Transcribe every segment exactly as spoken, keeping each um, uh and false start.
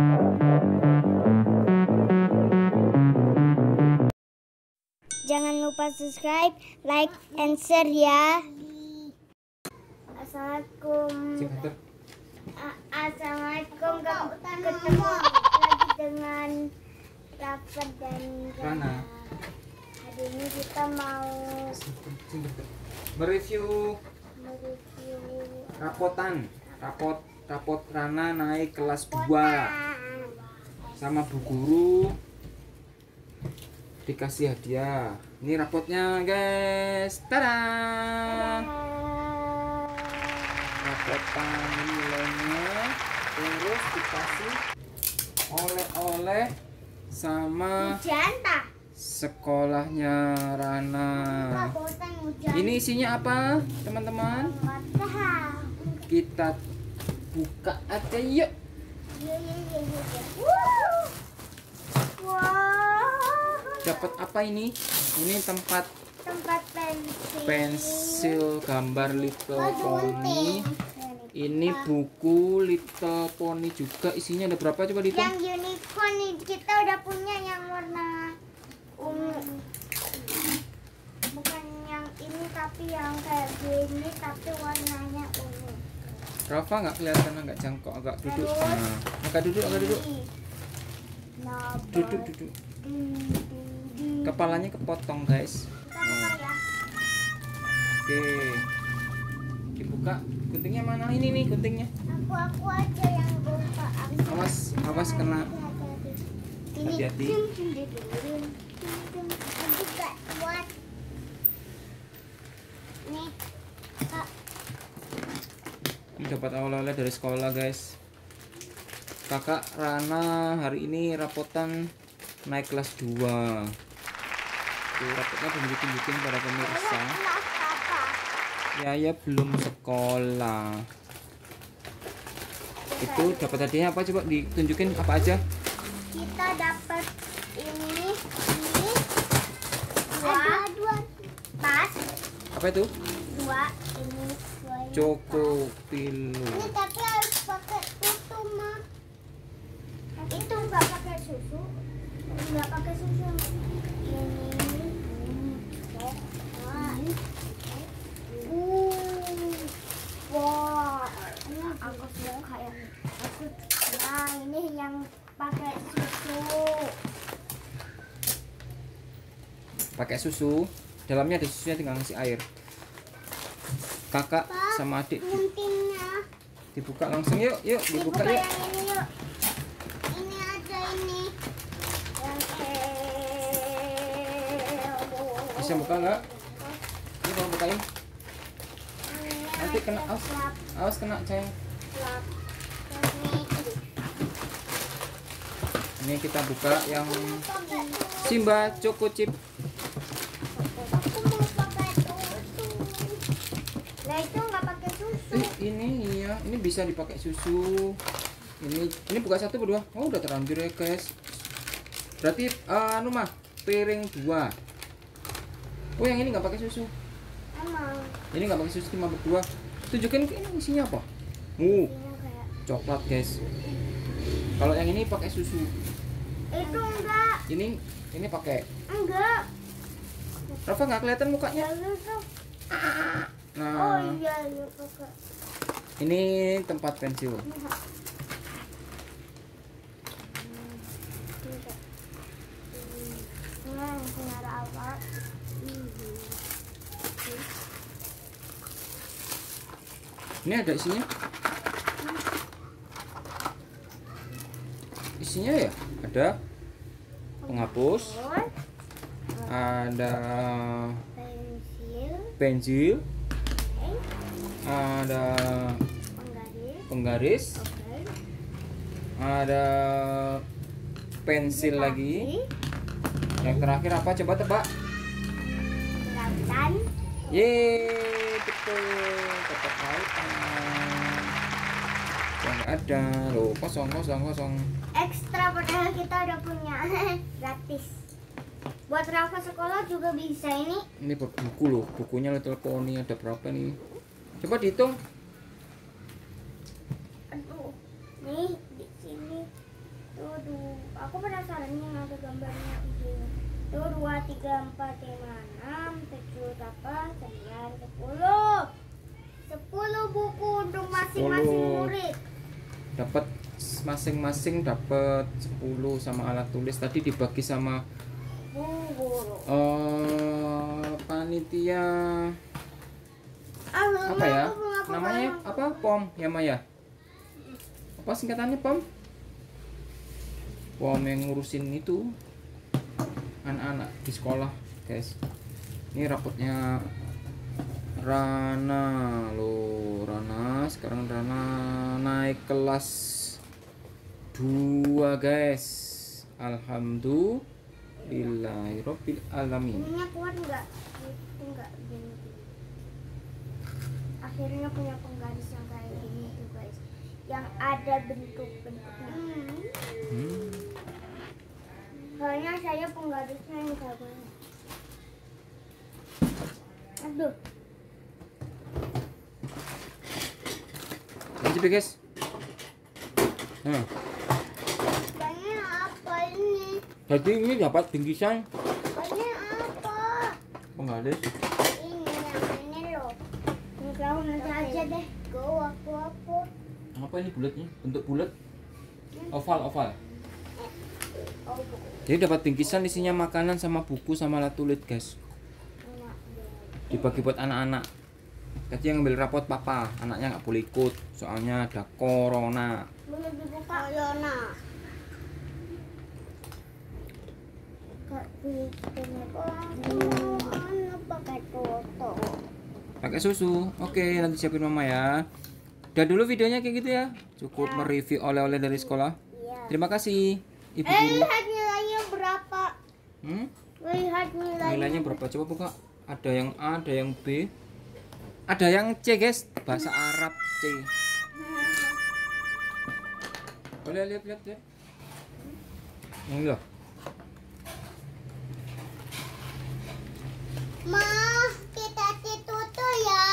Jangan lupa subscribe, like, and share ya. Assalamualaikum. Assalamualaikum. Ketemu lagi dengan Rafa dan Rana. Hari ini kita mau mereview mereview rapotan rapot rapot Rana naik kelas dua sama Bu Guru, dikasih hadiah. Ini rapotnya guys, tada, rapotan nilainya, terus dikasih oleh-oleh sama janta sekolahnya Rana. Ini isinya apa teman-teman? Kita buka aja yuk. Dapat apa ini? Ini tempat tempat pensil, pensil gambar Little Pony. Ini buku Little Pony juga. Isinya ada berapa coba dihitung? Yang unicorn kita udah punya yang warna ungu. Bukan yang ini tapi yang kayak gini tapi warnanya ungu. Rafa nggak kelihatan, nggak jangkau, agak duduk. Nah, agak duduk, agak duduk. Duduk, duduk. Kepalanya kepotong guys. Nah. Oke, dibuka. Guntingnya mana? Ini nih guntingnya. Aku aku aja yang buka. Awas, awas kena. Hati-hati. Nih, Kak. Ini dapat oleh-oleh dari sekolah guys. Kakak Rana hari ini rapotan naik kelas dua. Tuh, rapotnya belum ditunjukin pada pemirsa. Ya ya belum sekolah. Itu dapat hadiahnya apa, coba ditunjukin apa aja? Kita dapat ini, ini dua, dua tas. Apa itu? Dua ini dua. Choco Pillow. Ini tapi harus pakai susu mah. Itu nggak pakai susu, nggak pakai susu. Ini, wow, ini aku suka ya. Aku, nah ini yang pakai susu. Pakai susu, dalamnya ada susunya, tinggal ngasih air. Kakak Pak, sama adik guntingnya. dibuka langsung yuk, yuk dibuka, Dibuka yuk. yang ini yuk. Ini aja ini. Yang eh, Bisa buka nggak? Ini mau bukain. Nanti kena, awas, awas kena sayang. Ini kita buka yang Simba Choco Chip. Aku mau pakai susu. Nah itu nggak pakai susu. Eh, ini iya, ini bisa dipakai susu. Ini ini buka satu berdua. Oh udah terlanjur ya guys. Berarti uh, anu mah piring dua. Oh yang ini nggak pakai susu. Emang. Ini nggak pakai susu, cuma berdua. Tunjukin ini isinya apa? Uh, coklat guys. Kalau yang ini pakai susu. Itu enggak. Ini ini pakai. Enggak. Rafa nggak kelihatan mukanya. Susu. Nah, Oh iya iya pakai. ini tempat pensil. Nah, benar apa? Ini ada isinya. Isinya ya ada penghapus, ada Pensil, pensil, oke. ada Penggaris, penggaris, oke. ada pensil lagi. Yang terakhir apa? Coba tebak. Lautan. Yeay, betul. Dapat lautan. Yang ada loh, kosong kosong kosong. Ekstra padahal kita udah punya. Gratis. Buat Rafa sekolah juga bisa ini. Ini buku loh, bukunya Little Pony ada berapa nih? Coba dihitung. Aduh, nih di sini aku penasaran yang ada gambarnya videonya. Tuh dua, tiga, empat, lima, enam, tujuh, delapan, sembilan, sepuluh. Sepuluh buku untuk masing-masing sepuluh. murid. Dapat masing-masing dapat sepuluh sama alat tulis tadi dibagi sama Bu guru. eh panitia Ah, apa ya? aku belum apa-apa. Namanya apa? Pom ya Maya? Apa singkatannya Pom? Pom yang ngurusin itu anak-anak di sekolah, guys. Ini rapotnya Rana loh, Rana sekarang Rana naik kelas dua, guys. Alhamdulillahirabbil alamin. Ininya kuat enggak? Enggak gini. Akhirnya punya penggaris yang kayak gini tuh, guys. Yang ada bentuk-bentuknya. Hmm. Soalnya saya penggarisnya yang kayak gini. Aduh. Lanjut deh, guys. Nah, Banyak apa ini? jadi ini dapat bingkisan Banyak apa? penggaris. Ini yang ini loh. Ini tahu nanti aja deh. Go aku aku. Apa ini bulatnya? Bentuk bulat? Oval, oval. Oh, bukan. Jadi dapat bingkisan isinya makanan sama buku sama alat tulis, guys. Dibagi buat anak-anak. Tadi yang ambil rapot papa, anaknya nggak boleh ikut soalnya ada corona. Boleh dibuka? Corona. Kak Bikini anak pakai toto. Pakai susu. Oke, nanti siapin mama ya. Udah dulu videonya kayak gitu ya. Cukup Ya. mereview oleh-oleh dari sekolah. Iya. Terima kasih Ibu Eh, Guru. lihat nilainya berapa? Hmm? Lihat nilainya. Nilainya berapa? Coba buka. Ada yang A, ada yang B. Ada yang C, guys. Bahasa Arab C. Boleh lihat lihat lihat. Ini loh. Ma, kita tutup ya.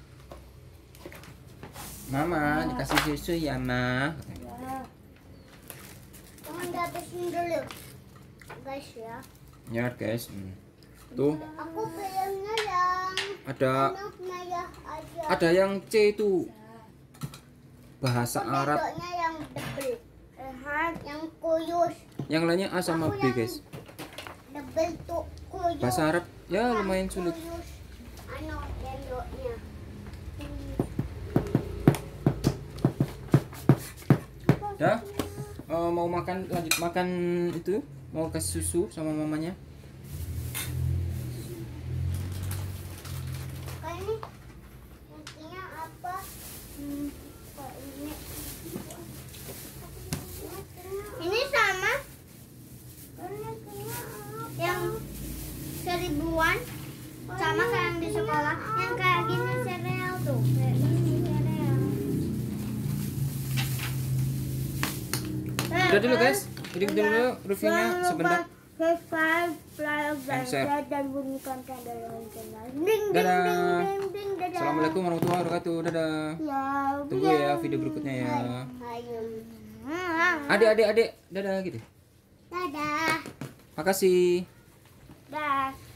Mama dikasih susu ya, Ma. Ya. Jangan dihabisin dulu. Guys ya. Ya, guys. Hmm. Tuh, Aku pengennya yang ada anaknya ya aja. ada yang C itu. Bahasa Arab. Bentuknya yang double. Lihat yang kuyus. Yang lainnya A sama B, guys. Double tuh kuyus. Bahasa Arab ya lumayan sulit. Kuyus. Anu bentuknya. Dah. Eh, mau makan lanjut makan itu? Mau kasih susu sama mamanya? Kayak ini. Intinya apa? Hmm, kok ini. Ini sama. Yang seribuan sama kayak yang di sekolah. Yang kayak gini sereal tuh. Kayak gini sereal. Udah dulu, guys. Jadi kita dulu reviewnya sebentar. Subscribe, like, And share. dan bunyikan tanda loncengnya. Ding, ding, Dadah. ding, ding, ding, dadah. Assalamualaikum warahmatullahi wabarakatuh. Dadah. Ya, Tunggu ya video berikutnya ya. Ayo. Adik, adik, adik. Dadah gitu. Dadah. Makasih. Dah.